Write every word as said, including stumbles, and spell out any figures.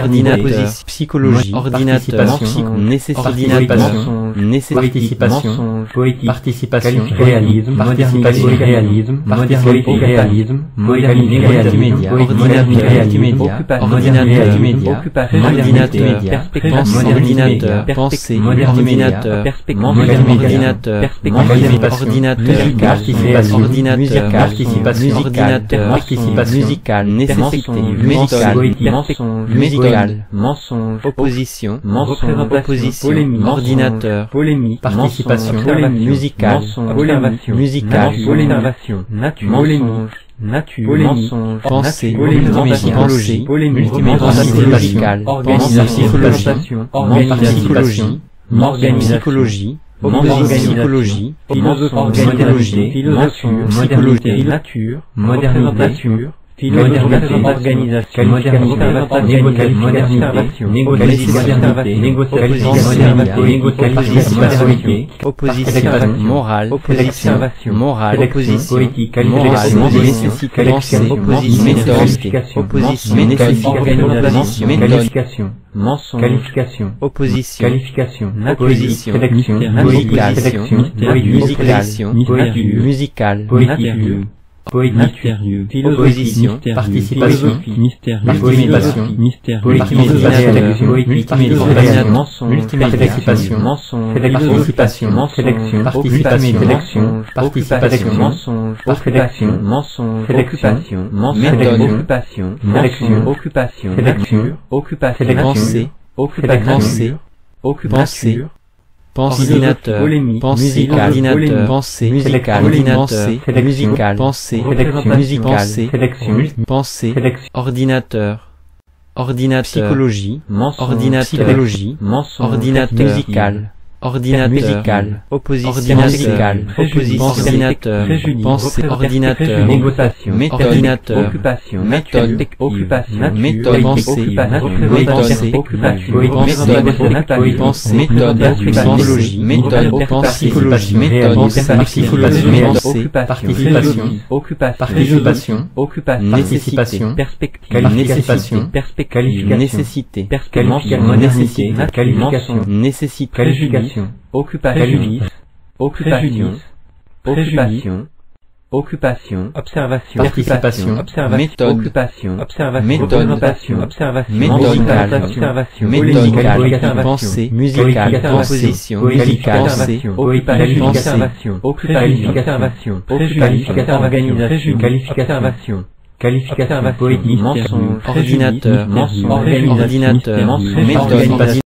ordinateur, psychologie, ordinateur, nécessitation, nécessitation, participation, réalisme, modernité, réalisme, modernité, réalisme, modernité, multimédia, ordinateur, ordinateur, ordinateur, pensée, ordinateur, pensée, ordinateur, ordinateur, ordinateur, ordinateur, musical, nécessité, médical, mensonge, médical, mensonge, opposition, opposition, ordinateur, polémique, participation, musical, observation, musical, observation, nature, mensonge, nature, mensonge, pensée, psychologie, psychologique, organisation, organisation, psychologie, psychologie, philosophie, modernité, nature, modernité, Modernité, organisation, modernité, négociation, négociation, opposition, morale, opposition, morale, opposition, politique, morale, nécessité, pensée, opposition, méthode, opposition, nécessité, qualification, mensonge, qualification, opposition, qualification, opposition, sélection, musication, musication, musical, politique, mystérieux, opposition, participation, mystérieux, multimédiation, mystérieux, multimédia, mensonge, multiparticipation, mensonge, participation, sélection, occupation, participation, mensonge, occupation, mensonge, occupation, méthode, occupation, sélection, occupation, nature, occupation, pensée, pensée, occupation, ordinateur, pensée, ordinateur, pensée, musical, ordinateur, musical, pensée, musical, pensée, ordinateur, ordinateur, psychologie, ordinateur, psychologie, ordinateur, musical, ordinateur, musical, opposition musicale, opposition, ordinateur, pensée, ordinateur, négociation, ordinateur, occupation, méthode, occupation, méthode, pensée, méthode, occupation, pensée, méthode, psychologie, méthode, psychologie, méthode, psychologie, participation, participation, occupation, nécessité, perspective, nécessité, perspective, nécessité, nécessité, qualification, nécessité, préjudice, occupation, occupation, occupation, occupation, observation, participation, observation, méthode, occupation, observation, méthode, observation, observation, méthodical, observation, méthodical, pensée, musicale, proposition, musicale, pensée, occupation, observation, occupation, observation, qualification, organisation, qualification, qualification, poétique, mensonge, ordinateur, mensonge, ordinateur, méthode,